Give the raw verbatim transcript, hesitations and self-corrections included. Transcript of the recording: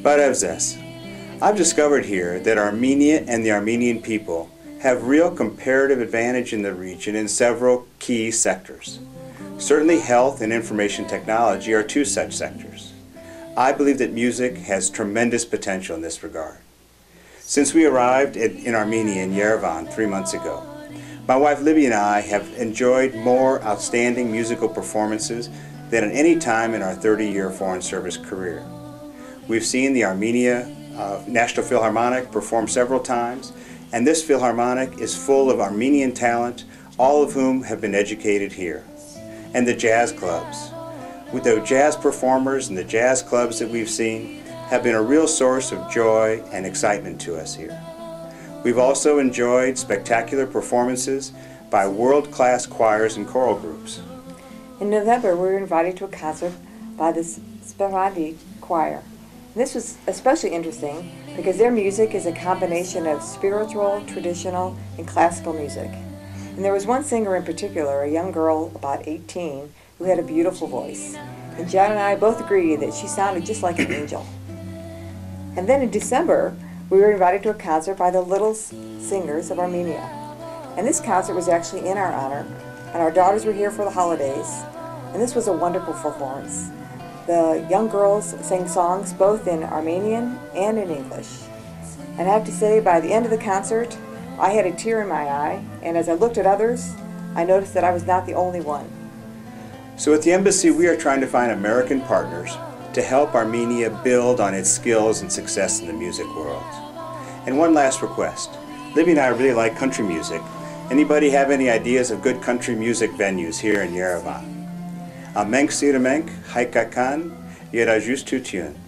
Barevzes. I've discovered here that Armenia and the Armenian people have real comparative advantage in the region in several key sectors. Certainly health and information technology are two such sectors. I believe that music has tremendous potential in this regard. Since we arrived at, in Armenia in Yerevan three months ago, my wife Libby and I have enjoyed more outstanding musical performances than at any time in our thirty-year Foreign Service career. We've seen the Armenia uh, National Philharmonic perform several times, and this Philharmonic is full of Armenian talent, all of whom have been educated here. And the jazz clubs. With the jazz performers and the jazz clubs that we've seen have been a real source of joy and excitement to us here. We've also enjoyed spectacular performances by world-class choirs and choral groups. In November, we were invited to a concert by the Sfaradi Choir. This was especially interesting because their music is a combination of spiritual, traditional, and classical music. And there was one singer in particular, a young girl about eighteen, who had a beautiful voice. And John and I both agreed that she sounded just like an angel. And then in December, we were invited to a concert by the Little Singers of Armenia. And this concert was actually in our honor, and our daughters were here for the holidays, and this was a wonderful performance. The young girls sang songs both in Armenian and in English. And I have to say, by the end of the concert, I had a tear in my eye, and as I looked at others, I noticed that I was not the only one. So at the Embassy, we are trying to find American partners to help Armenia build on its skills and success in the music world. And one last request. Libby and I really like country music. Anybody have any ideas of good country music venues here in Yerevan? Amenk Siramenk, Haikakan, Yerajus Tutun.